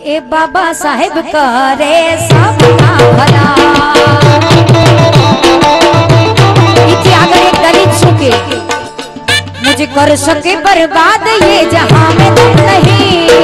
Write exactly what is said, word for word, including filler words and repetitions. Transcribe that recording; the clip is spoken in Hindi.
ए बाबा साहेब करे सबका भला। इथे अगर एक दलित सुखे मुझे कर सके बर्बाद ये जहां में तुम नहीं।